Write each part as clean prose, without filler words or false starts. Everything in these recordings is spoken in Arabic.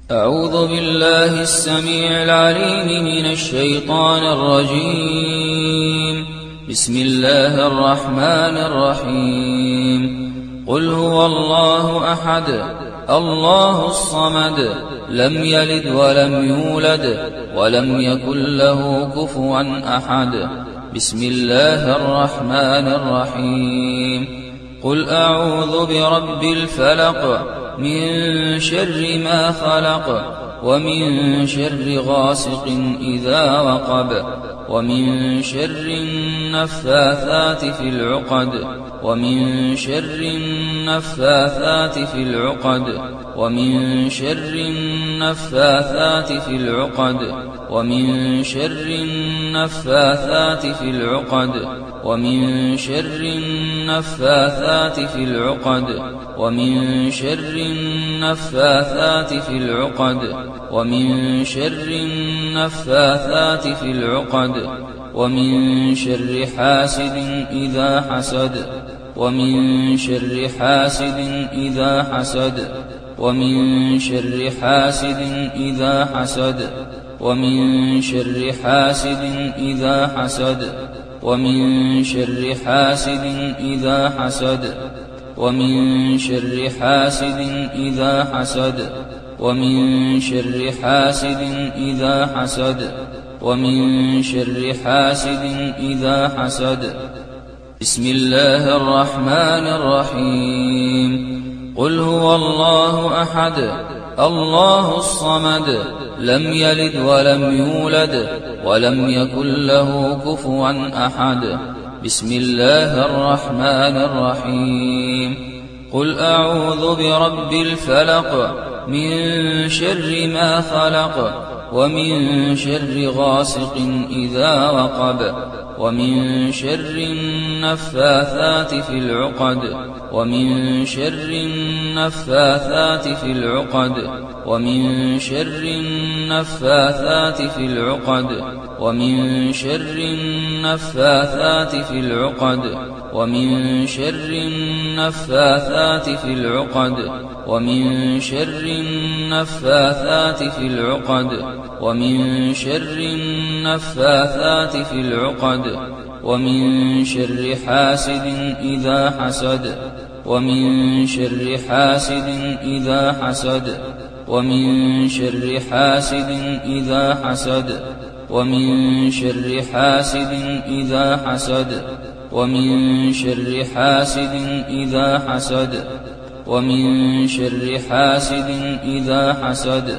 أعوذ بالله السميع العليم من الشيطان الرجيم. بسم الله الرحمن الرحيم. قل هو الله أحد الله الصمد لم يلد ولم يولد ولم يكن له كفوا أحد. بسم الله الرحمن الرحيم. قل أعوذ برب الفلق من شر ما خلق ومن شر غاسق إذا وقب ومن شر النفاثات في العقد ومن شر النفاثات في العقد ومن شر النفاثات في العقد ومن شر النفاثات في العقد ومن شر النفاثات في العقد ومن شر النفاثات في العقد ومن شر النفاثات في العقد ومن شر حاسد إذا حسد ومن شر حاسد إذا حسد ومن شر حاسد إذا حسد ومن شر حاسد إذا حسد ومن شر حاسد إذا حسد ومن شر حاسد إذا حسد ومن شر حاسد إذا حسد ومن شر حاسد إذا حسد. بسم الله الرحمن الرحيم. قل هو الله أحد الله الصمد لم يلد ولم يولد ولم يكن له كفوا أحد. بسم الله الرحمن الرحيم. قل أعوذ برب الفلق من شر ما خلق ومن شر غاسق إذا وقب ومن شر النفاثات في العقد ومن شر النفاثات في العقد ومن شر النفاثات في العقد ومن شر النفاثات في العقد ومن شر النفاثات في العقد ومن شر النفاثات في العقد ومن شر النفاثات في العقد ومن شر حاسد إذا حسد ومن شر حاسد إذا حسد ومن شر حاسد إذا حسد ومن شر حاسد إذا حسد ومن شر حاسد إذا حسد ومن شر حاسد إذا حسد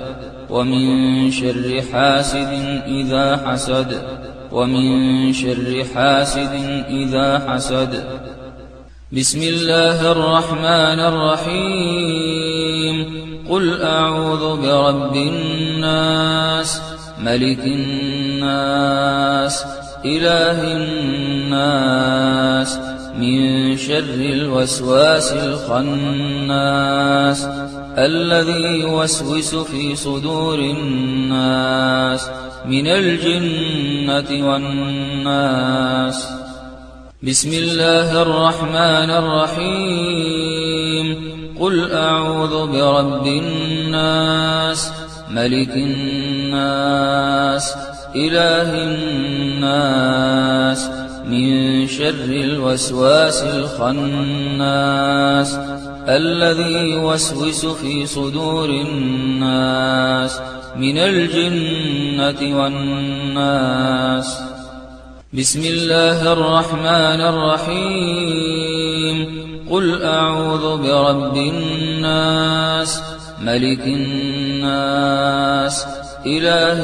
ومن شر حاسد إذا حسد ومن شر حاسد إذا حسد. بسم الله الرحمن الرحيم. قل أعوذ برب الناس ملك الناس إله الناس من شر الوسواس الخناس الذي يوسوس في صدور الناس من الجنة والناس. بسم الله الرحمن الرحيم. قل أعوذ برب الناس ملك الناس إله الناس من شر الوسواس الخناس الذي يوسوس في صدور الناس من الجنة والناس. بسم الله الرحمن الرحيم. قل أعوذ برب الناس ملك الناس إله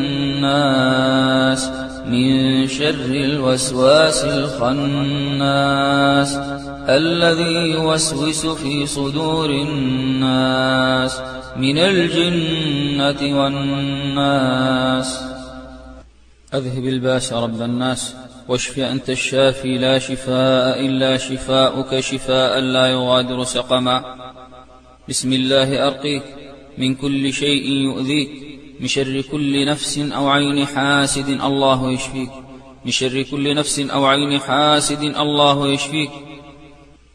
الناس من شر الوسواس الخناس الذي يوسوس في صدور الناس من الجنة والناس. أذهب الباس رب الناس واشف أنت الشافي لا شفاء إلا شفاؤك شفاء لا يغادر سقما. بسم الله أرقيك من كل شيء يؤذيك من شر كل نفس أو عين حاسد الله يشفيك من شر كل نفس أو عين حاسد الله يشفيك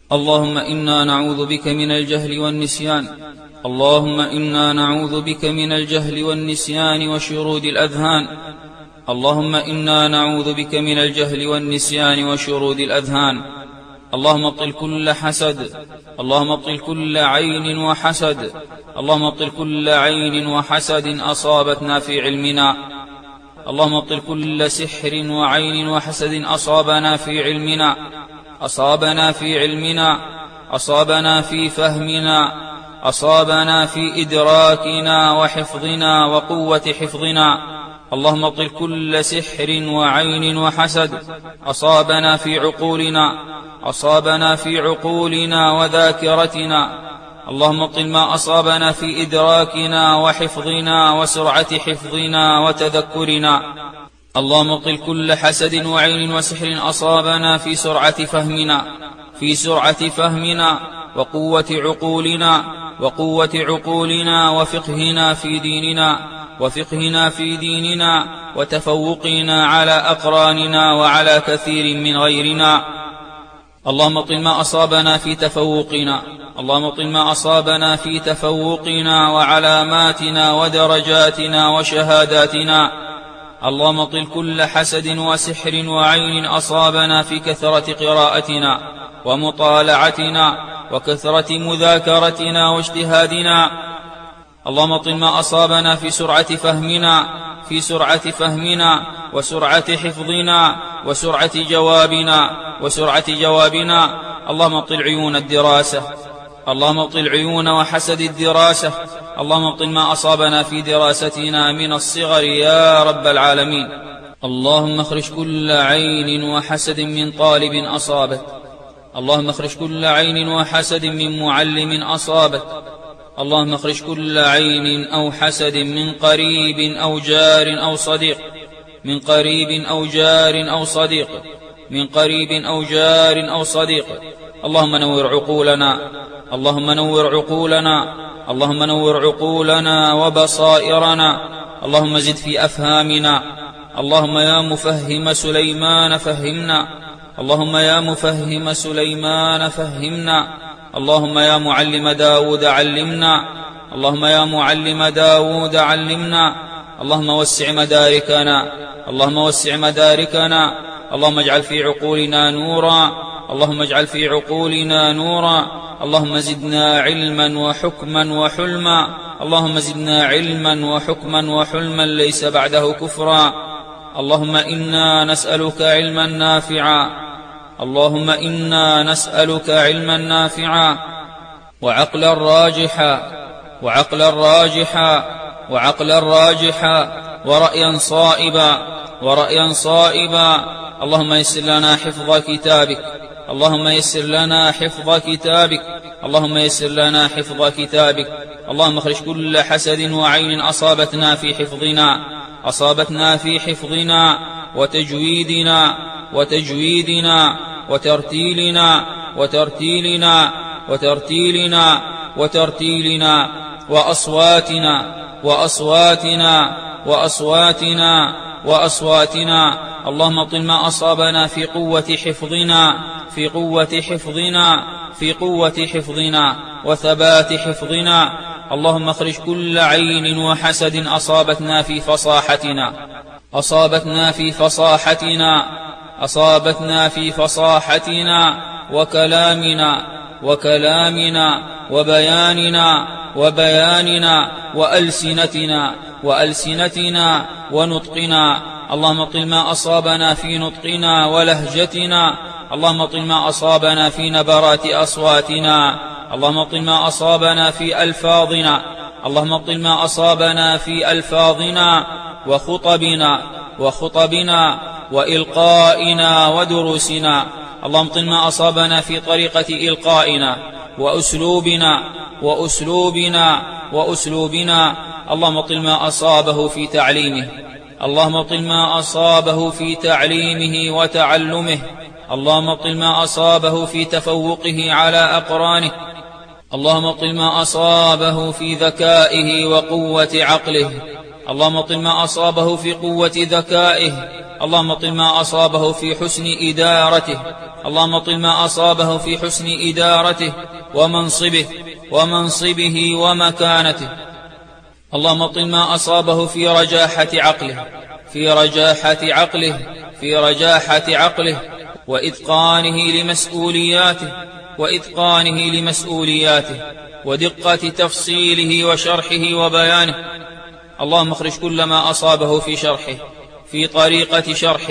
اللهم إنا نعوذ بك من الجهل والنسيان. اللهم إنا نعوذ بك من الجهل والنسيان وشرود الأذهان. اللهم إنا نعوذ بك من الجهل والنسيان وشرود الأذهان. اللهم ابطل كل حسد. اللهم ابطل كل عين وحسد. اللهم ابطل كل عين وحسد أصابتنا في علمنا. اللهم ابطل كل سحر وعين وحسد أصابنا في علمنا، أصابنا في علمنا، أصابنا في فهمنا، أصابنا في إدراكنا وحفظنا وقوة حفظنا. اللهم ابطل كل سحر وعين وحسد أصابنا في عقولنا، أصابنا في عقولنا وذاكرتنا. اللهم ابطل ما أصابنا في إدراكنا وحفظنا وسرعة حفظنا وتذكرنا. اللهم ابطل كل حسد وعين وسحر أصابنا في سرعة فهمنا، في سرعة فهمنا وقوة عقولنا، وقوة عقولنا وفقهنا في ديننا، وفقهنا في ديننا وتفوقنا على أقراننا وعلى كثير من غيرنا. اللهم ابطل ما أصابنا في تفوقنا، اللهم ابطل ما أصابنا في تفوقنا وعلاماتنا ودرجاتنا وشهاداتنا. اللهم ابطل كل حسد وسحر وعين أصابنا في كثرة قراءتنا ومطالعتنا وكثرة مذاكرتنا واجتهادنا. اللهم ابطل ما أصابنا في سرعة فهمنا، في سرعة فهمنا وسرعة حفظنا وسرعة جوابنا وسرعة جوابنا. اللهم ابطل عيون الدراسة، اللهم ابطل عيون وحسد الدراسة. اللهم ابطل ما أصابنا في دراستنا من الصغر يا رب العالمين. اللهم اخرج كل عين وحسد من طالب أصابت. اللهم اخرج كل عين وحسد من معلم أصابت. اللهم اخرج كل عين أو حسد من قريب أو جار أو صديق، من قريب أو جار أو صديق، من قريب أو جار أو صديق. اللهم نور عقولنا، اللهم نور عقولنا، اللهم نور عقولنا وبصائرنا. اللهم زد في أفهامنا. اللهم يا مفهم سليمان فهمنا، اللهم يا مفهم سليمان فهمنا. اللهم يا معلم داود علمنا، اللهم يا معلم داود علمنا. اللهم وسع مداركنا، اللهم وسع مداركنا. اللهم اجعل في عقولنا نورا، اللهم اجعل في عقولنا نورا. اللهم زدنا علما وحكما وحلما، اللهم زدنا علما وحكما وحلما ليس بعده كفرا. اللهم إنا نسألك علما نافعا، اللهم إنا نسألك علما نافعا وعقلا راجحا، وعقلا راجحا، وعقلا راجحا ورأيا صائبا، ورأيا صائبا. اللهم يسر لنا حفظ كتابك، اللهم يسر لنا حفظ كتابك، اللهم يسر لنا حفظ كتابك. اللهم اخرج كل حسد وعين أصابتنا في حفظنا، أصابتنا في حفظنا وتجويدنا وتجويدنا وترتيلنا وترتيلنا وترتيلنا وترتيلنا وأصواتنا وأصواتنا وأصواتنا وأصواتنا. اللهم ابطل ما أصابنا في قوة حفظنا، في قوة حفظنا، في قوة حفظنا وثبات حفظنا. اللهم اخرج كل عين وحسد أصابتنا في فصاحتنا، أصابتنا في فصاحتنا، أصابتنا في فصاحتنا وكلامنا وكلامنا وبياننا وبياننا وألسنتنا وألسنتنا ونطقنا. اللهم ابطل ما أصابنا في نطقنا ولهجتنا، اللهم ابطل ما أصابنا في نبرات أصواتنا، اللهم ابطل ما أصابنا في ألفاظنا، اللهم ابطل ما أصابنا في ألفاظنا وخطبنا وخطبنا وإلقائنا ودروسنا. اللهم ابطل ما أصابنا في طريقة إلقائنا وأسلوبنا وأسلوبنا وأسلوبنا. اللهم ابطل ما أصابه في تعليمه، اللهم ابطل ما أصابه في تعليمه وتعلمه، اللهم ابطل ما أصابه في تفوقه على أقرانه، اللهم ابطل ما أصابه في ذكائه وقوة عقله، اللهم ابطل ما أصابه في قوة ذكائه اللهم طل ما أصابه في حسن إدارته، اللهم طل ما أصابه في حسن إدارته ومنصبه ومكانته. اللهم طل ما أصابه في رجاحة عقله وإتقانه لمسؤولياته ودقة تفصيله وشرحه وبيانه. اللهم اخرج كل ما أصابه في شرحه، في طريقة شرحه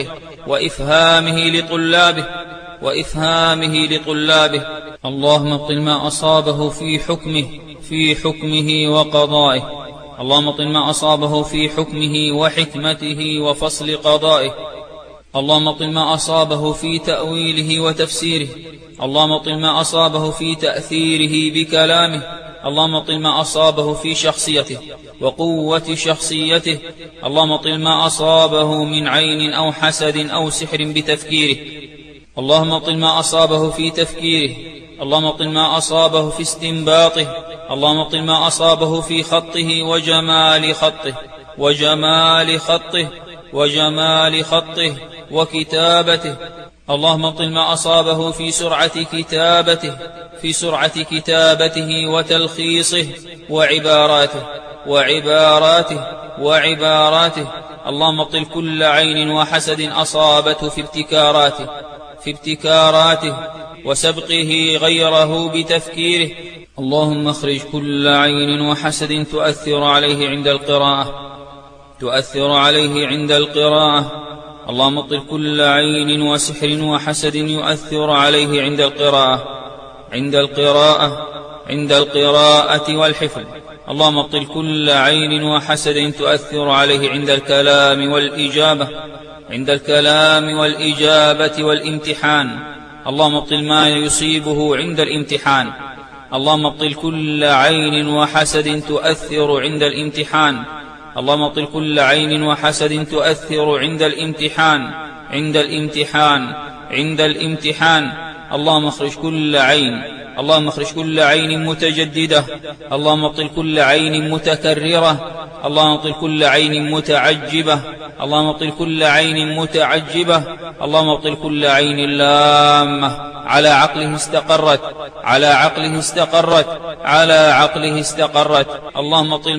وإفهامه لطلابه. اللهم ابطل ما أصابه في حكمه وقضائه. اللهم ابطل ما أصابه في حكمه وحكمته وفصل قضائه. اللهم ابطل ما أصابه في تأويله وتفسيره. اللهم ابطل ما أصابه في تأثيره بكلامه. اللهم ابطل ما أصابه في شخصيته وقوة شخصيته. اللهم ابطل ما أصابه من عين أو حسد أو سحر بتفكيره. اللهم ابطل ما أصابه في تفكيره. اللهم ابطل ما أصابه في استنباطه. اللهم ابطل ما أصابه في خطه وجمال خطه وكتابته. اللهم ابطل ما أصابه في سرعة كتابته وتلخيصه وعباراته. اللهم ابطل كل عين وحسد أصابته في ابتكاراته وسبقه غيره بتفكيره. اللهم اخرج كل عين وحسد تؤثر عليه عند القراءة. اللهم ابطل كل عين وسحر وحسد يؤثر عليه عند القراءة والحفظ. اللهم ابطل كل عين وحسد تؤثر عليه عند الكلام والإجابة والامتحان. اللهم ابطل ما يصيبه عند الامتحان. اللهم ابطل كل عين وحسد تؤثر عند الامتحان. اللهم ابطل كل عين وحسد تؤثر عند الامتحان. اللهم اخرج كل عين متجددة. اللهم ابطل كل عين متكررة. اللهم ابطل كل عين متعجبة. اللهم ابطل كل عين متعجبة. اللهم ابطل كل عين لامة على عقله استقرت. اللهم ابطل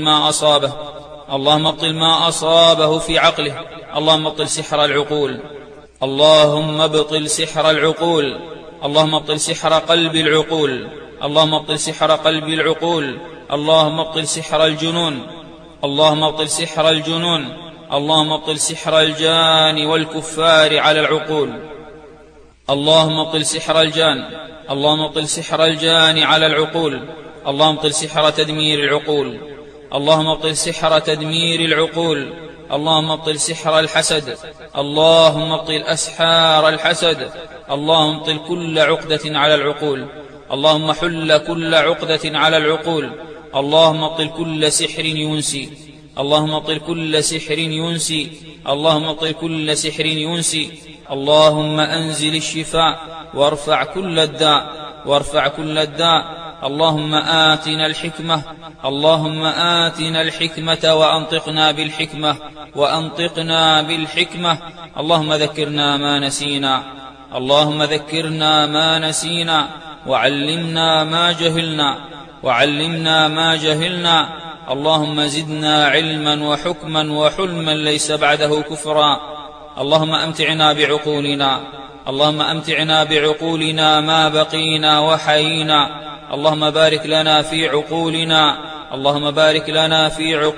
ما أصابه في عقله. اللهم ابطل سحر العقول. اللهم ابطل سحر العقول. اللهم ابطل سحر قلب العقول. اللهم ابطل سحر قلب العقول. اللهم ابطل سحر الجنون. اللهم ابطل سحر الجنون. اللهم ابطل سحر الجان والكفار على العقول. اللهم ابطل سحر الجان. اللهم ابطل سحر الجان على العقول. اللهم ابطل سحر تدمير العقول. اللهم ابطل سحر تدمير العقول. اللهم ابطل سحر الحسد. اللهم ابطل أسحار الحسد. اللهم ابطل كل عقدة على العقول. اللهم حل كل عقدة على العقول. اللهم ابطل كل سحر ينسي. اللهم ابطل كل سحر ينسي. اللهم ابطل كل سحر ينسي. اللهم أنزل الشفاء وارفع كل الداء. اللهم آتنا الحكمة. اللهم آتنا الحكمة وأنطقنا بالحكمة. اللهم ذكرنا ما نسينا وعلمنا ما جهلنا. اللهم زدنا علما وحكما وحلما ليس بعده كفرا. اللهم أمتعنا بعقولنا ما بقينا وحيينا. اللهم بارك لنا في عقولنا. اللهم بارك لنا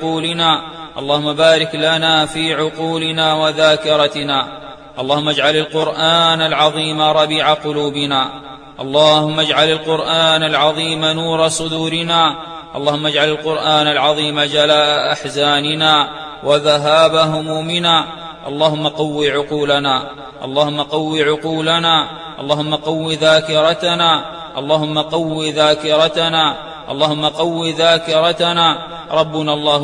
في عقولنا وذاكرتنا. اللهم اجعل القرآن العظيم ربيع قلوبنا. اللهم اجعل القرآن العظيم نور صدورنا. اللهم اجعل القرآن العظيم جلاء أحزاننا وذهاب همومنا. اللهم قو عقولنا. اللهم قو عقولنا. اللهم قو ذاكرتنا. اللهم قو ذاكرتنا. اللهم قو ذاكرتنا. ربنا الله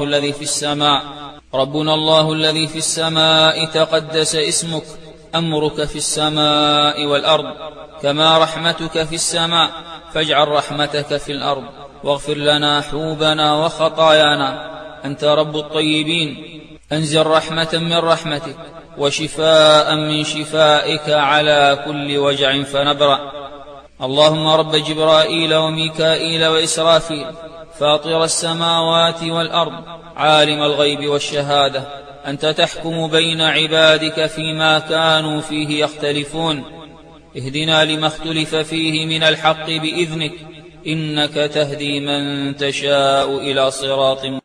الذي في السماء تقدس اسمك. أمرك في السماء والأرض كما رحمتك في السماء. فاجعل رحمتك في الأرض واغفر لنا حوبنا وخطايانا. أنت رب الطيبين. أنزل رحمة من رحمتك وشفاء من شفائك على كل وجع فنبرأ. اللهم رب جبرائيل وميكائيل وإسرافيل فاطر السماوات والأرض عالم الغيب والشهادة، أنت تحكم بين عبادك فيما كانوا فيه يختلفون، اهدنا لما اختلف فيه من الحق بإذنك، إنك تهدي من تشاء إلى صراط